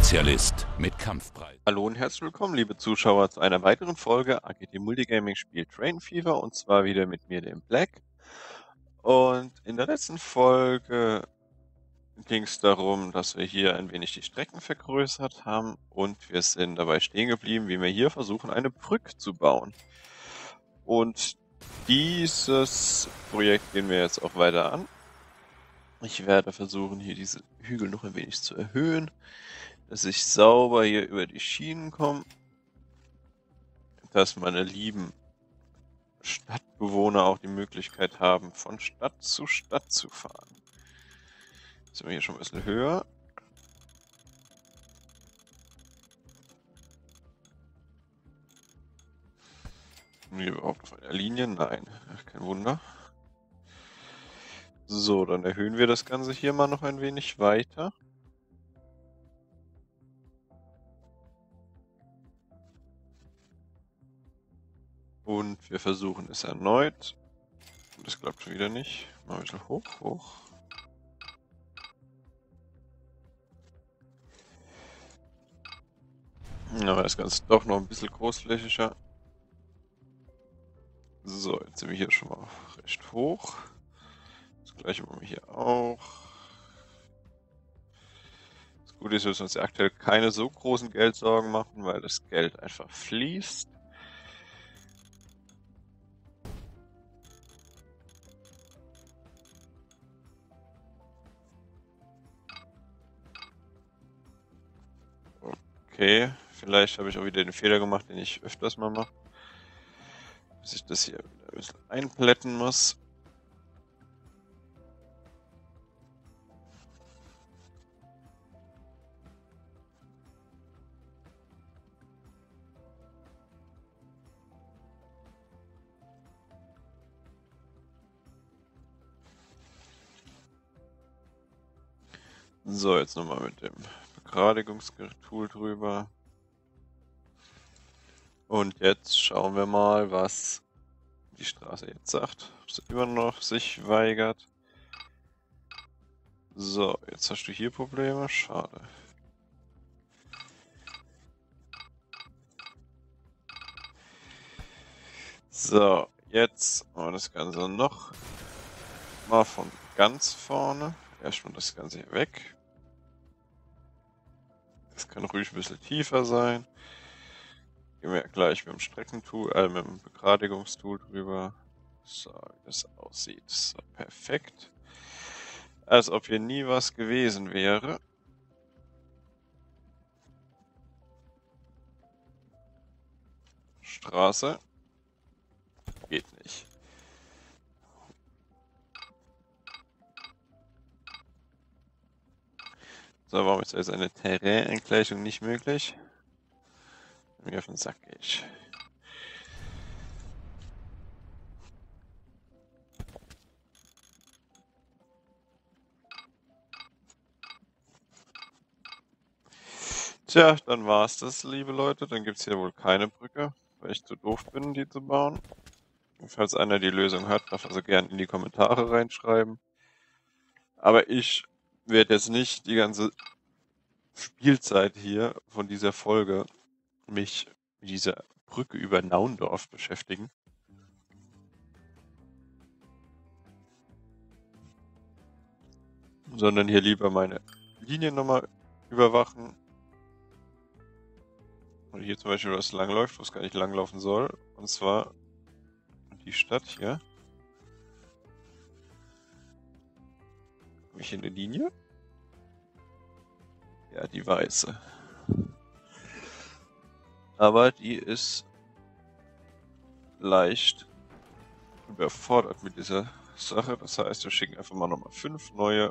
Spezialist mit Kampfpreis. Hallo und herzlich willkommen, liebe Zuschauer, zu einer weiteren Folge AGT Multigaming Spiel Train Fever, und zwar wieder mit mir, dem Black. Und in der letzten Folge ging es darum, dass wir hier ein wenig die Strecken vergrößert haben, und wir sind dabei stehen geblieben, wie wir hier versuchen, eine Brücke zu bauen. Und dieses Projekt gehen wir jetzt auch weiter an. Ich werde versuchen, hier diese Hügel noch ein wenig zu erhöhen, dass ich sauber hier über die Schienen komme, dass meine lieben Stadtbewohner auch die Möglichkeit haben, von Stadt zu Stadt zu fahren. Jetzt sind wir hier schon ein bisschen höher. Sind wir überhaupt auf einer Linie? Nein, ach, kein Wunder. So, dann erhöhen wir das Ganze hier mal noch ein wenig weiter. Und wir versuchen es erneut. Das klappt schon wieder nicht. Mal ein bisschen hoch, hoch. Aber das Ganze ist doch noch ein bisschen großflächiger. So, jetzt sind wir hier schon mal recht hoch. Das gleiche machen wir hier auch. Das Gute ist, wir müssen uns aktuell keine so großen Geldsorgen machen, weil das Geld einfach fließt. Okay, vielleicht habe ich auch wieder den Fehler gemacht, den ich öfters mal mache. Dass ich das hier ein bisschen einplätten muss. So, jetzt nochmal mit dem Begradigungstool drüber. Und jetzt schauen wir mal, was die Straße jetzt sagt. Ob sie immer noch sich weigert. So, jetzt hast du hier Probleme. Schade. So, jetzt machen wir das Ganze noch mal von ganz vorne. Erstmal das Ganze hier weg. Das kann ruhig ein bisschen tiefer sein. Gehen wir gleich mit dem Streckentool, mit dem Begradigungstool drüber. So, wie das aussieht. So, perfekt. Als ob hier nie was gewesen wäre. Straße. Geht nicht. So, warum ist also eine Terrainengleichung nicht möglich? Mir auf den Sack gehe ich. Tja, dann war's das, liebe Leute. Dann gibt's hier wohl keine Brücke, weil ich zu doof bin, die zu bauen. Falls einer die Lösung hat, darf also gerne in die Kommentare reinschreiben. Aber ich werde jetzt nicht die ganze Spielzeit hier von dieser Folge mich mit dieser Brücke über Naundorf beschäftigen. Sondern hier lieber meine Linien nochmal überwachen. Und hier zum Beispiel was langläuft, was gar nicht langlaufen soll. Und zwar die Stadt hier. Habe ich hier eine Linie? Ja, die weiße. Aber die ist leicht überfordert mit dieser Sache. Das heißt, wir schicken einfach mal nochmal 5 neue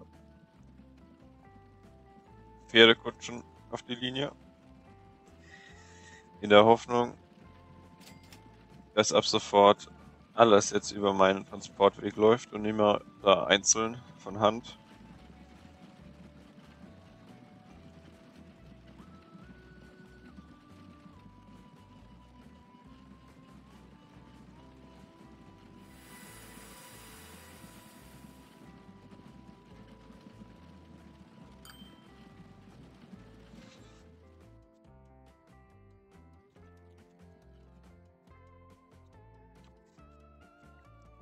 Pferdekutschen auf die Linie. In der Hoffnung, dass ab sofort alles jetzt über meinen Transportweg läuft und nicht mehr da einzeln von Hand.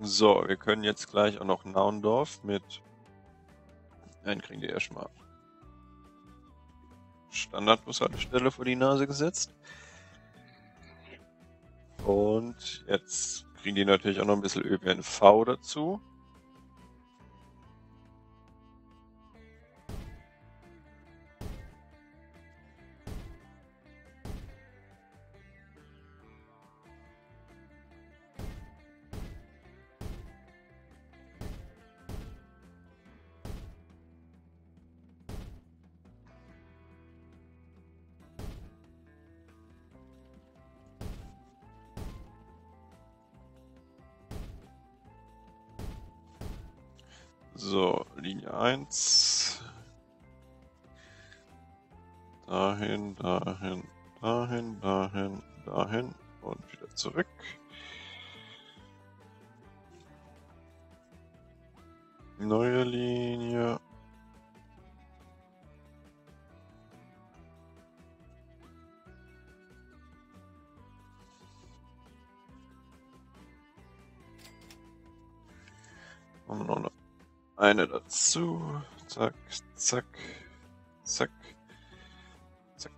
So, wir können jetzt gleich auch noch Naundorf mit... Einen kriegen die erstmal Standardbushaltestelle vor die Nase gesetzt. Und jetzt kriegen die natürlich auch noch ein bisschen ÖPNV dazu. So, Linie 1. Dahin, dahin, dahin, dahin, dahin und wieder zurück. Neue Linie. Und noch eine dazu. Zack, zack, zack, zack.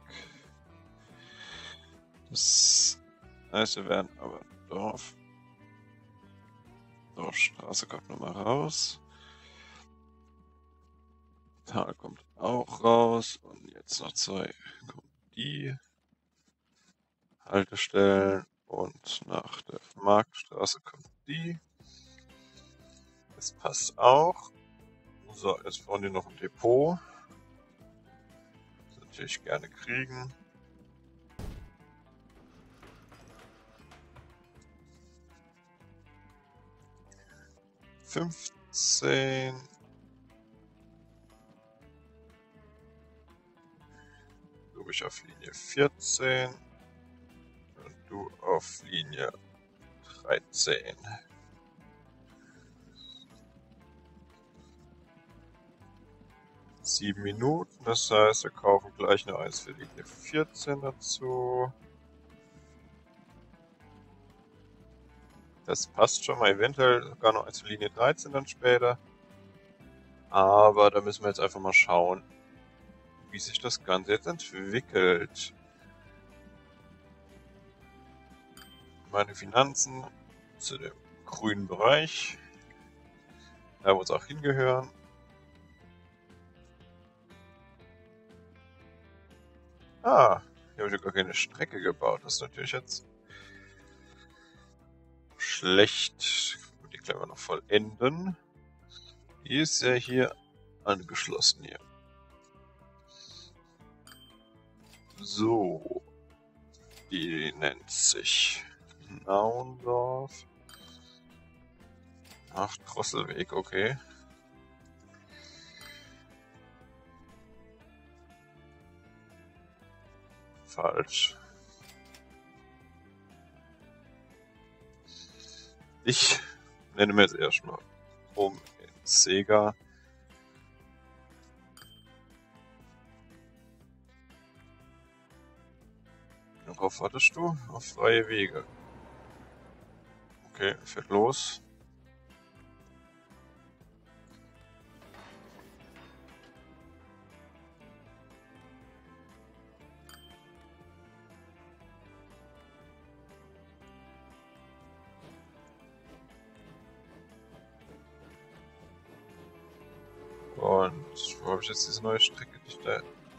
Das heißt, wir werden aber Dorfstraße kommt nochmal raus. Tal kommt auch raus. Und jetzt noch zwei kommen die Haltestellen. Und nach der Marktstraße kommt die. Das passt auch. So, jetzt brauchen die noch ein Depot. Das natürlich gerne kriegen. ...15... Du bist auf Linie 14. Und du auf Linie 13. ...7 Minuten, das heißt, wir kaufen gleich noch eins für Linie 14 dazu. Das passt schon mal, eventuell sogar noch eins für Linie 13 dann später. Aber da müssen wir jetzt einfach mal schauen, wie sich das Ganze jetzt entwickelt. Meine Finanzen zu dem grünen Bereich, da wo es auch hingehören. Ah, hier habe ich gar keine Strecke gebaut. Das ist natürlich jetzt schlecht. Die können wir noch vollenden. Die ist ja hier angeschlossen hier. So. Die nennt sich Naundorf. Ach, Drosselweg, okay. Falsch. Ich nenne mir jetzt erstmal um in Sega. Worauf wartest du? Auf freie Wege. Okay, fährt los. Und wo habe ich jetzt diese neue Strecke nicht da?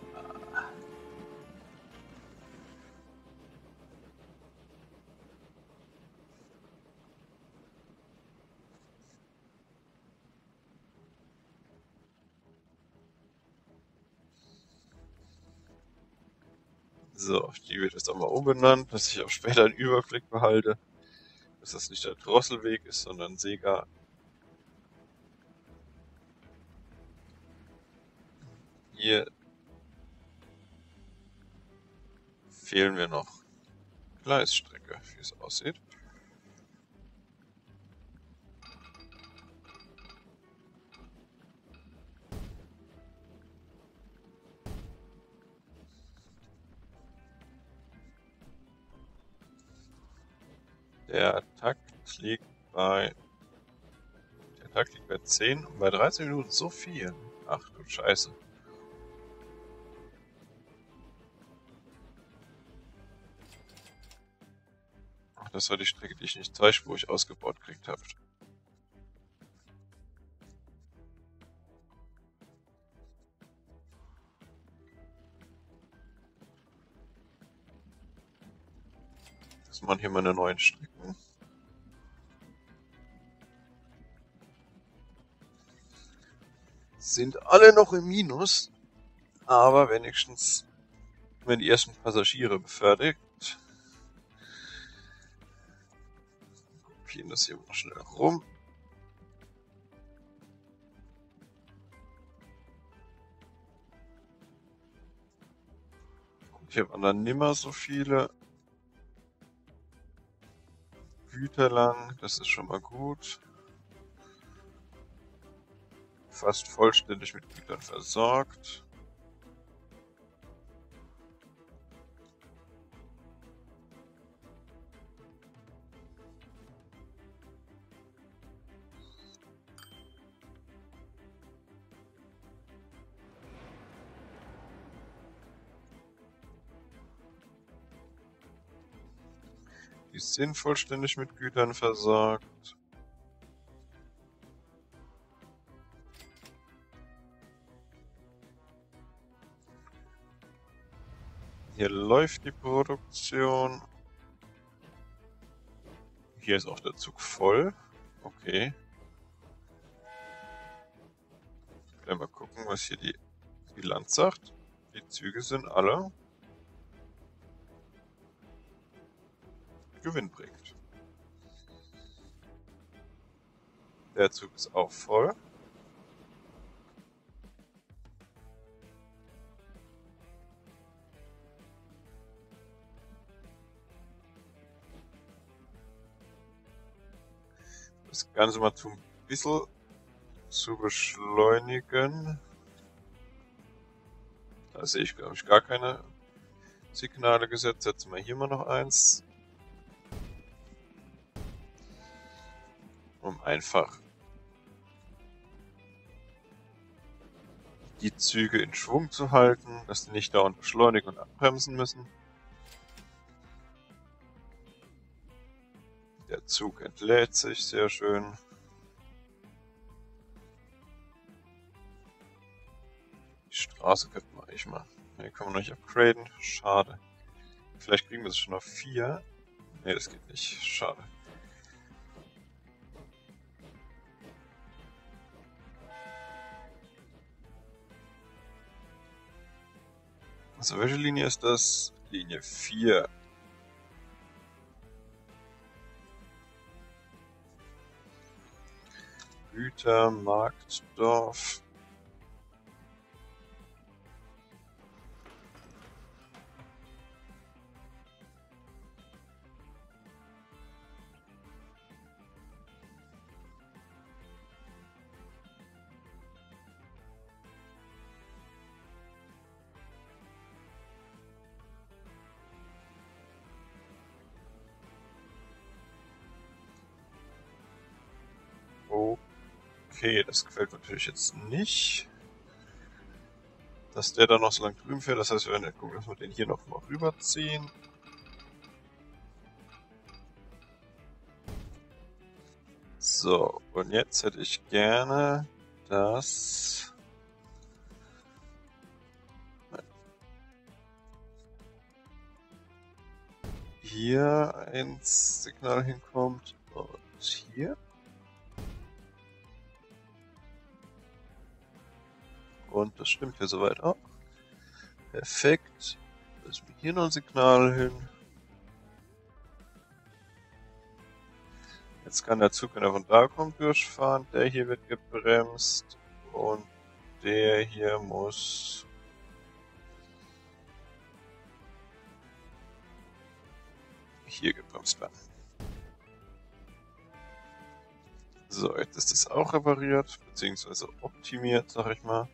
So, die wird jetzt auch mal umbenannt, dass ich auch später einen Überblick behalte. Dass das nicht der Drosselweg ist, sondern Sega. Hier fehlen wir noch Gleisstrecke, wie es aussieht. Der Takt liegt bei Tag liegt bei 10 und bei 13 Minuten so viel. Ach du Scheiße. Ach, das war die Strecke, die ich nicht zweispurig ausgebaut gekriegt habe. Das machen hier meine neuen Strecken. Sind alle noch im Minus, aber wenigstens werden die ersten Passagiere befördert. Kopieren das hier mal schnell rum. Hier wandern nimmer so viele Güter lang, das ist schon mal gut. Fast vollständig mit Gütern versorgt. Die sind vollständig mit Gütern versorgt. Hier läuft die Produktion. Hier ist auch der Zug voll. Okay. Gleich mal gucken, was hier die Bilanz sagt. Die Züge sind alle gewinnbringend. Der Zug ist auch voll. Das Ganze mal ein bisschen zu beschleunigen. Da sehe ich, glaube ich, gar keine Signale gesetzt. Setzen wir hier mal noch eins. Um einfach die Züge in Schwung zu halten, dass sie nicht dauernd beschleunigen und abbremsen müssen. Der Zug entlädt sich, sehr schön. Die Straße könnten wir eigentlich mal. Hier kann man noch nicht upgraden, schade. Vielleicht kriegen wir es schon auf 4. Ne, das geht nicht, schade. Also welche Linie ist das? Linie 4. Güter, Marktdorf. Okay, das gefällt natürlich jetzt nicht. Dass der da noch so lang drüben fährt, das heißt, wir werden gucken, dass wir den hier noch mal rüberziehen. So, und jetzt hätte ich gerne das... hier ein Signal hinkommt und hier. Und das stimmt hier soweit auch. Perfekt. Lassen wir hier noch ein Signal hin. Jetzt kann der Zug, wenn er von da kommt, durchfahren. Der hier wird gebremst. Und der hier muss... hier gebremst werden. So, jetzt ist das auch repariert, beziehungsweise optimiert, sag ich mal.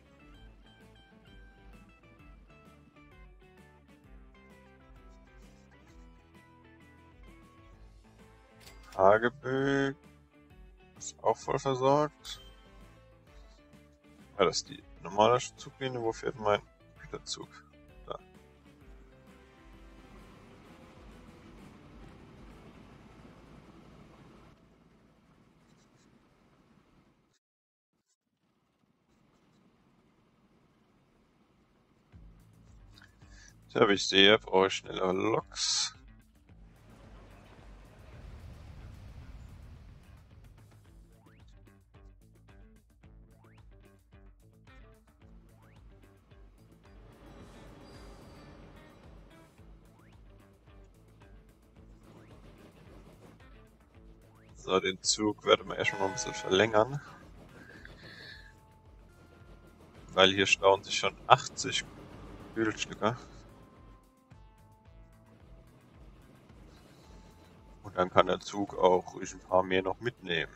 Hageböck Ist auch voll versorgt. Ja, das ist die normale Zuglinie. Wo fährt mein Güterzug? Da. Tja, wie ich sehe, brauche ich schnellere Loks. So, den Zug werden wir erstmal ein bisschen verlängern. Weil hier stauen sich schon 80 Kühlstücke. Und dann kann der Zug auch ruhig ein paar mehr noch mitnehmen.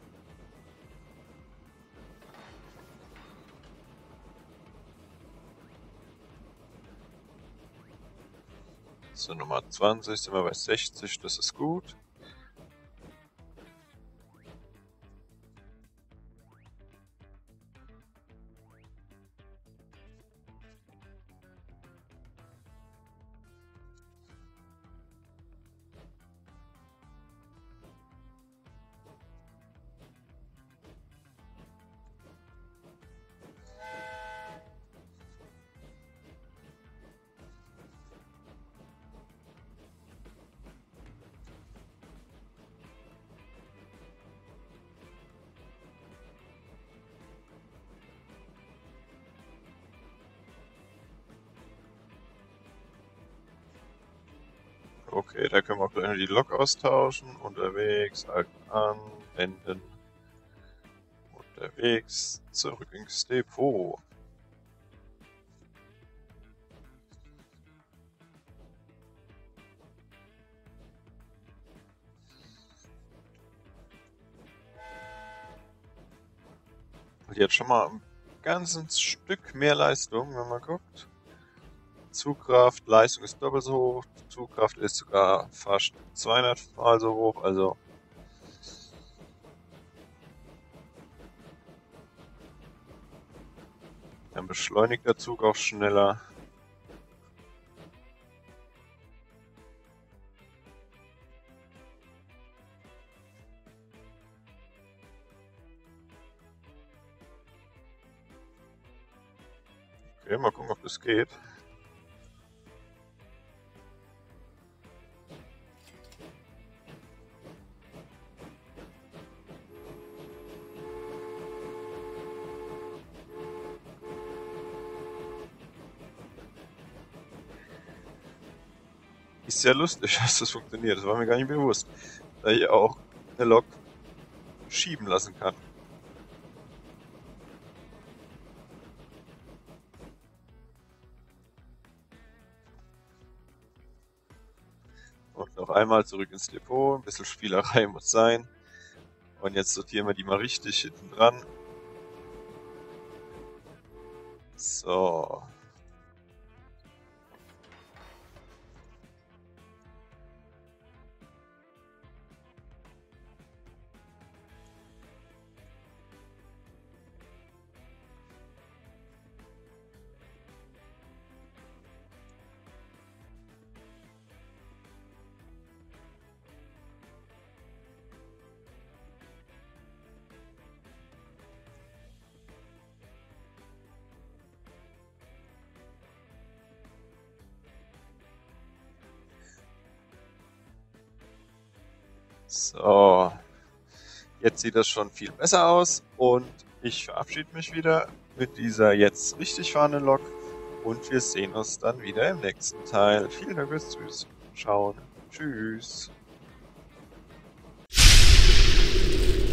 So, Nummer 20 sind wir bei 60, das ist gut. Okay, da können wir auch gleich die Lok austauschen. Unterwegs, halten an, wenden. Unterwegs, zurück ins Depot. Und jetzt schon mal ein ganzes Stück mehr Leistung, wenn man guckt. Zugkraft, Leistung ist doppelt so hoch, Zugkraft ist sogar fast 200 Mal so hoch, also dann beschleunigt der Zug auch schneller. Okay, mal gucken, ob das geht. Ist sehr lustig, dass das funktioniert. Das war mir gar nicht bewusst, da ich auch eine Lok schieben lassen kann. Und noch einmal zurück ins Depot. Ein bisschen Spielerei muss sein. Und jetzt sortieren wir die mal richtig hinten dran. So. So, jetzt sieht das schon viel besser aus und ich verabschiede mich wieder mit dieser jetzt richtig fahrenden Lok und wir sehen uns dann wieder im nächsten Teil. Vielen Dank fürs Zuschauen. Tschüss.